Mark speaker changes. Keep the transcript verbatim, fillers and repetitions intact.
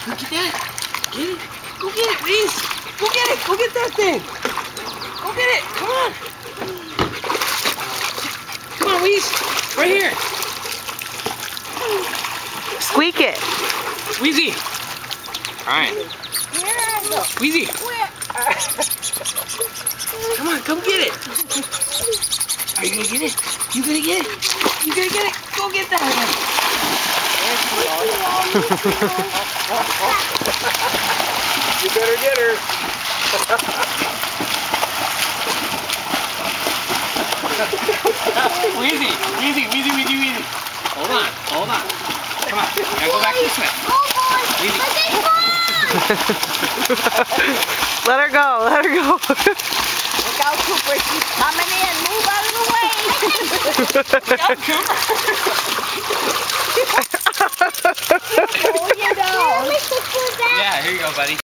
Speaker 1: Go get that. Get it. Go get it, please. Go get it. Go get that thing. Go get it. Come on. Come on, Weeze. Right here.
Speaker 2: Squeak it.
Speaker 1: Weezy. All right. Weezy. Come on, come get it. Are you gonna get it? You gonna get it? You gonna get it? Go get that one.
Speaker 3: You better get her.
Speaker 1: Weezy, Weezy, Weezy, Weezy, Weezy. Hold on, hold on. Come on, now go back this way. Weezy.
Speaker 2: Let her go, let her go.
Speaker 4: Look out, Cooper. She's coming in. Move out of the way.
Speaker 1: Look out, Cooper.
Speaker 4: Pull you down.
Speaker 1: Yeah, here you go, buddy.